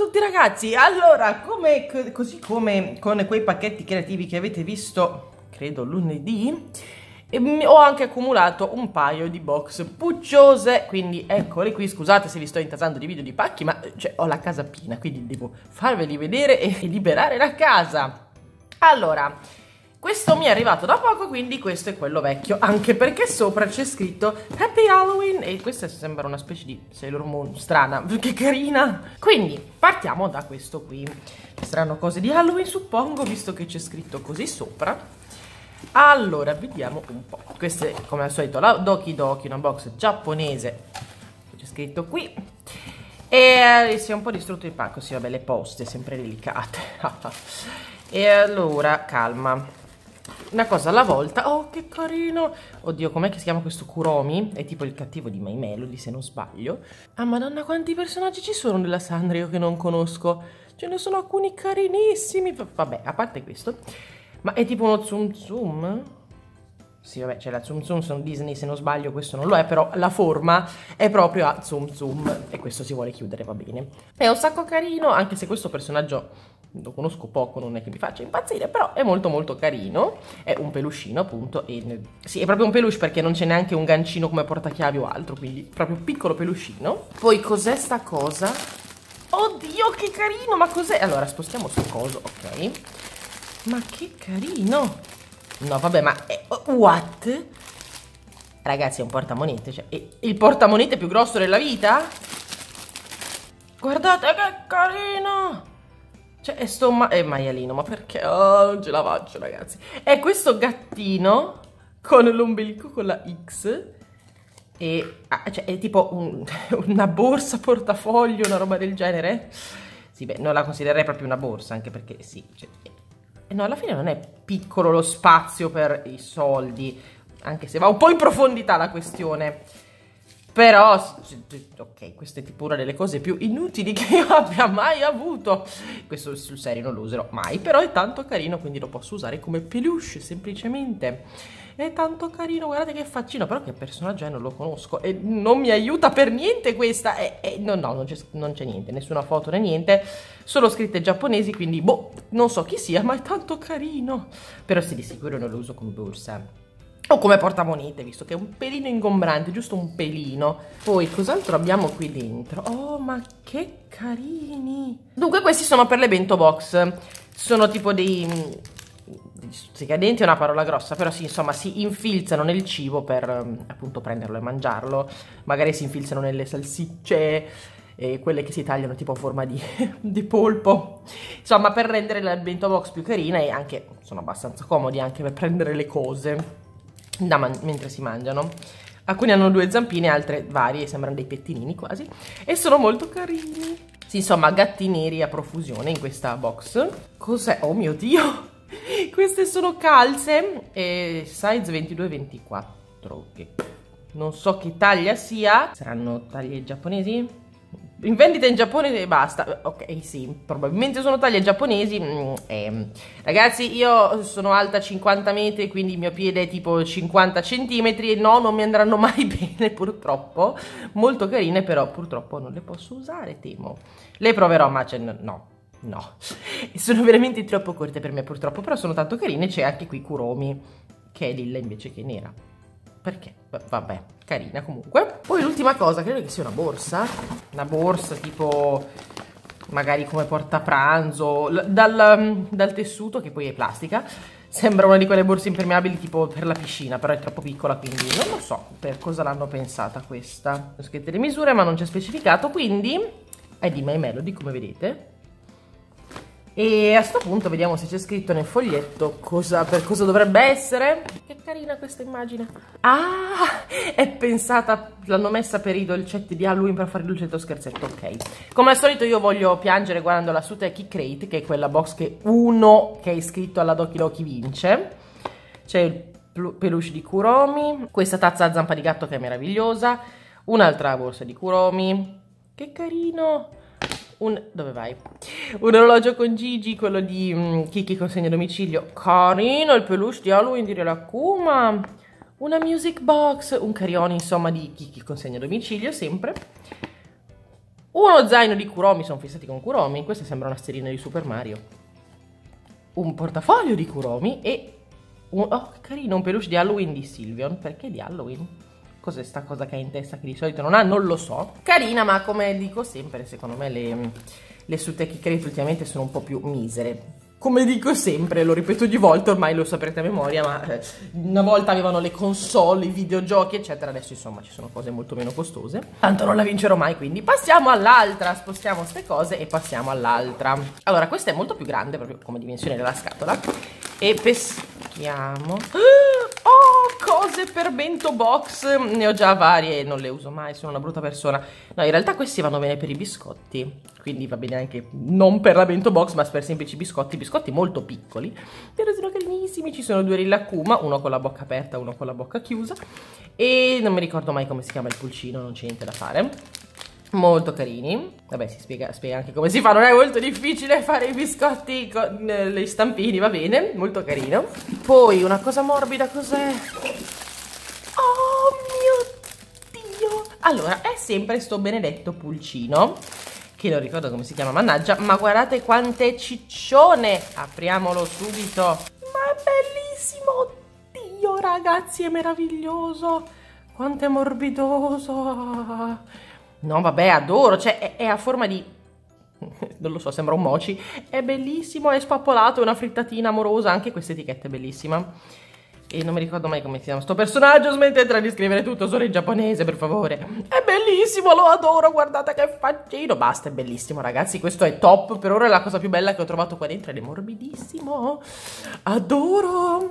tutti ragazzi, allora così come con quei pacchetti creativi che avete visto credo lunedì, ho anche accumulato un paio di box pucciose, quindi eccole qui. Scusate se vi sto intasando di video di pacchi, ma cioè, ho la casa piena, quindi devo farveli vedere e liberare la casa. Allora, questo mi è arrivato da poco, quindi questo è quello vecchio, anche perché sopra c'è scritto Happy Halloween e questa sembra una specie di Sailor Moon strana, che carina. Quindi partiamo da questo qui. Saranno cose di Halloween suppongo, visto che c'è scritto così sopra. Allora, vediamo un po'. Questa è come al solito la Doki Doki, una box giapponese, c'è scritto qui. E si è un po' distrutto il pacco, sì vabbè, le poste sempre delicate. E allora, calma, una cosa alla volta. Oh, che carino! Oddio, com'è che si chiama questo Kuromi? È tipo il cattivo di My Melody, se non sbaglio. Ah, madonna, quanti personaggi ci sono nella Sanrio che non conosco. Ce ne sono alcuni carinissimi. Vabbè, a parte questo. Ma è tipo uno Tsum Tsum? Sì, vabbè, c'è la Tsum Tsum, sono Disney, se non sbaglio questo non lo è, però la forma è proprio a Tsum Tsum. E questo si vuole chiudere, va bene. È un sacco carino, anche se questo personaggio lo conosco poco, non è che mi faccia impazzire, però è molto molto carino. È un peluscino appunto, e sì, è proprio un peluche perché non c'è neanche un gancino come portachiavi o altro, quindi proprio piccolo peluscino. Poi cos'è sta cosa? Oddio, che carino, ma cos'è? Allora, spostiamo sul coso, ok. Ma che carino. No, vabbè, ma what? Ragazzi, è un portamonete, cioè, è il portamonete più grosso della vita? Guardate che carino! Cioè, è maialino, ma perché? Oh, non ce la faccio, ragazzi. È questo gattino con l'ombelico con la X. E cioè, è tipo una borsa portafoglio, una roba del genere. Sì, beh, non la considererei proprio una borsa, anche perché sì, cioè, no, alla fine non è piccolo lo spazio per i soldi, anche se va un po' in profondità la questione. Però, ok, questa è tipo una delle cose più inutili che io abbia mai avuto. Questo sul serio non lo userò mai, però è tanto carino, quindi lo posso usare come peluche, semplicemente. È tanto carino, guardate che faccino, però che personaggio è, non lo conosco. E non mi aiuta per niente questa. No, non c'è niente, nessuna foto né niente. Solo scritte giapponesi, quindi, boh, non so chi sia, ma è tanto carino. Però sì, di sicuro non lo uso come borsa. O come portamonete, visto che è un pelino ingombrante, giusto un pelino. Poi, cos'altro abbiamo qui dentro? Oh, ma che carini! Dunque, questi sono per le bento box. Sono tipo dei stuzzicadenti, è una parola grossa, però sì, insomma, si infilzano nel cibo per, appunto, prenderlo e mangiarlo. Magari si infilzano nelle salsicce, quelle che si tagliano tipo a forma di polpo. Insomma, per rendere la bento box più carina e anche, sono abbastanza comodi anche per prendere le cose mentre si mangiano. Alcuni hanno due zampine, altre varie, sembrano dei pettinini quasi, e sono molto carini. Sì, insomma, gatti neri a profusione in questa box. Cos'è? Oh mio Dio! Queste sono calze, size 22-24, che non so che taglia sia. Saranno taglie giapponesi? In vendita in Giappone e basta. Ok, sì, probabilmente sono taglie giapponesi. Ragazzi, io sono alta 50 metri, quindi il mio piede è tipo 50 centimetri. E no, non mi andranno mai bene, purtroppo. Molto carine, però purtroppo non le posso usare, temo. Le proverò, ma no. Sono veramente troppo corte per me, purtroppo. Però sono tanto carine. C'è anche qui Kuromi, che è lilla invece che nera. Perché? Vabbè, carina comunque. Poi l'ultima cosa, credo che sia una borsa. Una borsa tipo, magari come portapranzo, dal tessuto, che poi è plastica. Sembra una di quelle borse impermeabili tipo per la piscina, però è troppo piccola, quindi non lo so per cosa l'hanno pensata questa. Ho scritto le misure, ma non c'è specificato, quindi è di My Melody, come vedete. E a sto punto vediamo se c'è scritto nel foglietto per cosa dovrebbe essere. Che carina questa immagine. Ah, è pensata, l'hanno messa per i dolcetti di Halloween, per fare il dolcetto scherzetto, ok. Come al solito io voglio piangere guardando la Suteki Crate, che è quella box che uno che è iscritto alla Doki Doki vince. C'è il peluche di Kuromi, questa tazza a zampa di gatto che è meravigliosa, un'altra borsa di Kuromi, che carino. Dove vai? Un orologio con Gigi, quello di Kiki consegna a domicilio. Carino, il peluche di Halloween di Rilakkuma. Una music box, un carillon insomma di Kiki consegna a domicilio sempre. Uno zaino di Kuromi, sono fissati con Kuromi. Questa sembra una sterina di Super Mario. Un portafoglio di Kuromi e oh, che carino, un peluche di Halloween di Sylveon. Perché di Halloween? Cos'è sta cosa che ha in testa che di solito non ha? Non lo so. Carina, ma come dico sempre, secondo me le Suteki Crate ultimamente sono un po' più misere. Come dico sempre, lo ripeto di volte, ormai lo saprete a memoria, ma una volta avevano le console, i videogiochi, eccetera. Adesso insomma ci sono cose molto meno costose. Tanto non la vincerò mai, quindi passiamo all'altra. Spostiamo queste cose e passiamo all'altra. Allora, questa è molto più grande, proprio come dimensione della scatola. E peschiamo. Oh, cose per bento box. Ne ho già varie, non le uso mai, sono una brutta persona. No, in realtà questi vanno bene per i biscotti, quindi va bene anche non per la bento box, ma per semplici biscotti. Biscotti molto piccoli, però sono carinissimi. Ci sono due Rilakkuma, uno con la bocca aperta, uno con la bocca chiusa. E non mi ricordo mai come si chiama il pulcino, non c'è niente da fare. Molto carini. Vabbè, si spiega anche come si fa, non è molto difficile fare i biscotti con gli stampini, va bene, molto carino. Poi una cosa morbida, cos'è? Oh mio Dio! Allora, è sempre sto benedetto pulcino, che non ricordo come si chiama, mannaggia, ma guardate quante ciccione! Apriamolo subito. Ma è bellissimo! Dio, ragazzi, è meraviglioso! Quanto è morbidoso! No, vabbè, adoro, cioè è a forma di... non lo so, sembra un mochi. È bellissimo, è spappolato, è una frittatina amorosa, anche questa etichetta è bellissima. E non mi ricordo mai come si chiama sto personaggio, smettetela di scrivere tutto solo in giapponese, per favore. È bellissimo, lo adoro, guardate che faccino. Basta, è bellissimo, ragazzi, questo è top. Per ora è la cosa più bella che ho trovato qua dentro ed è morbidissimo. Adoro.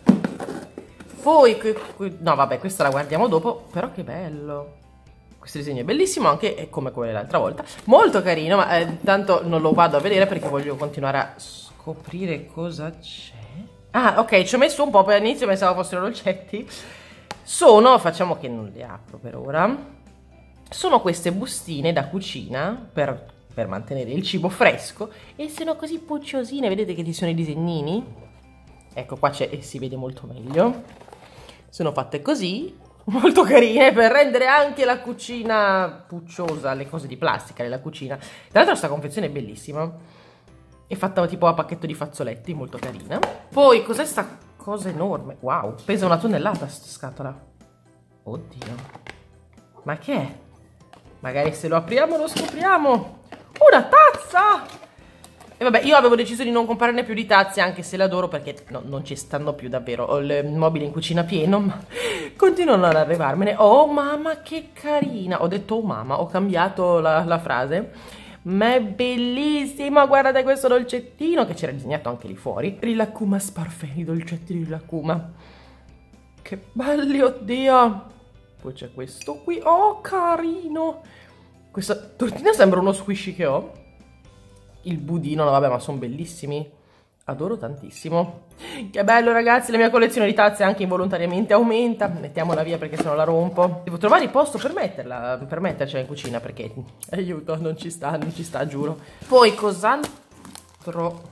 Poi, no vabbè, questa la guardiamo dopo, però che bello. Questo disegno è bellissimo, anche come quello dell'altra volta. Molto carino, ma tanto non lo vado a vedere perché voglio continuare a scoprire cosa c'è. Ah, ok, ci ho messo un po', per all'inizio pensavo fossero dolcetti. Facciamo che non le apro per ora. Sono queste bustine da cucina per mantenere il cibo fresco. E sono così pucciosine, vedete che ci sono i disegnini? Ecco, qua si vede molto meglio. Sono fatte così. Molto carine per rendere anche la cucina pucciosa, le cose di plastica della cucina. Tra l'altro questa confezione è bellissima, è fatta tipo a pacchetto di fazzoletti, molto carina. Poi cos'è sta cosa enorme? Wow, pesa 1 tonnellata sta scatola. Oddio, ma che è? Magari se lo apriamo lo scopriamo. Una tazza! E vabbè, io avevo deciso di non comprarne più di tazze, anche se le adoro perché non ci stanno più davvero. Ho il mobile in cucina pieno, ma continuano ad arrivarmene. Oh mamma che carina! Ho detto oh mamma, ho cambiato la frase. Ma è bellissima, guardate questo dolcettino che c'era disegnato anche lì fuori. Rilakkuma Sparfè, i dolcetti di Rilakkuma. Che belli, oddio! Poi c'è questo qui, oh carino! Questa tortina sembra uno squishy che ho. Il budino, no vabbè, ma sono bellissimi. Adoro tantissimo. Che bello, ragazzi, la mia collezione di tazze anche involontariamente aumenta. Mettiamola via perché sennò la rompo. Devo trovare il posto per mettercela in cucina perché, aiuto, non ci sta, giuro. Poi cos'altro?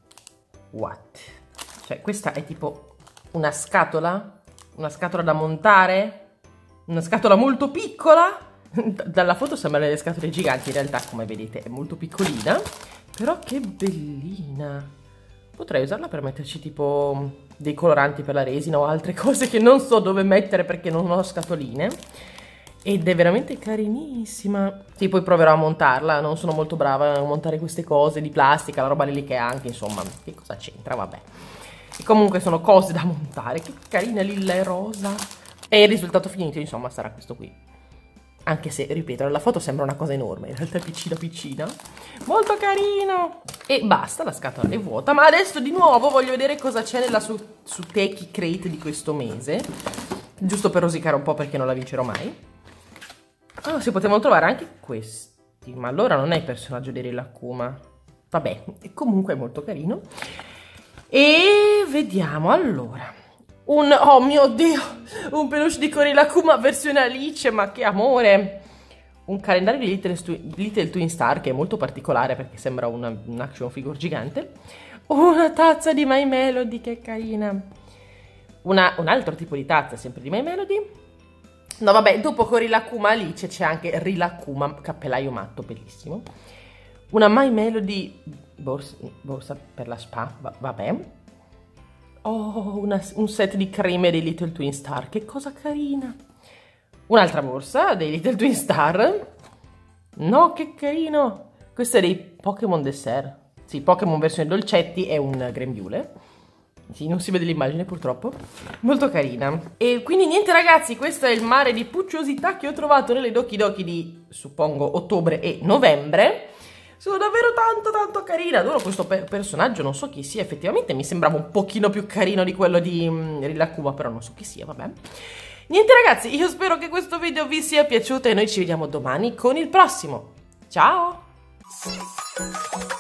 What? Cioè, questa è tipo una scatola da montare? Una scatola molto piccola? Dalla foto sembrano delle scatole giganti, in realtà come vedete è molto piccolina. Però che bellina. Potrei usarla per metterci tipo dei coloranti per la resina o altre cose che non so dove mettere perché non ho scatoline. Ed è veramente carinissima. Sì, poi proverò a montarla, non sono molto brava a montare queste cose di plastica, la roba lì che è anche, insomma, che cosa c'entra, vabbè. E comunque sono cose da montare, che carina lilla e rosa. E il risultato finito, insomma, sarà questo qui. Anche se, ripeto, nella foto sembra una cosa enorme, in realtà è piccina. Molto carino! E basta, la scatola è vuota. Ma adesso di nuovo voglio vedere cosa c'è nella Suteki Crate di questo mese. Giusto per rosicare un po' perché non la vincerò mai. Ah, si potevano trovare anche questi. Ma allora non è il personaggio di Rilakkuma. Vabbè, comunque è molto carino. E vediamo, allora... oh mio Dio, un peluche di Rilakkuma versione Alice, ma che amore! Un calendario di Little Twin Star che è molto particolare perché sembra un action figure gigante. Una tazza di My Melody, che carina! Un altro tipo di tazza, sempre di My Melody. No, vabbè, dopo con Rilakkuma Alice c'è anche Rilakkuma, cappellaio matto, bellissimo. Una My Melody borsa per la spa, vabbè. Oh, un set di creme dei Little Twin Star, che cosa carina. Un'altra borsa dei Little Twin Star. No, che carino. Questo è dei Pokémon Dessert. Sì, Pokémon versione dolcetti e un grembiule. Sì, non si vede l'immagine purtroppo. Molto carina. E quindi niente ragazzi, questo è il mare di pucciosità che ho trovato nelle Doki Doki di, suppongo, ottobre e novembre. Sono davvero tanto carina. Adoro questo personaggio, non so chi sia. Effettivamente mi sembrava un pochino più carino di quello di Rilakkuma, però non so chi sia, vabbè. Niente ragazzi, io spero che questo video vi sia piaciuto e noi ci vediamo domani con il prossimo. Ciao!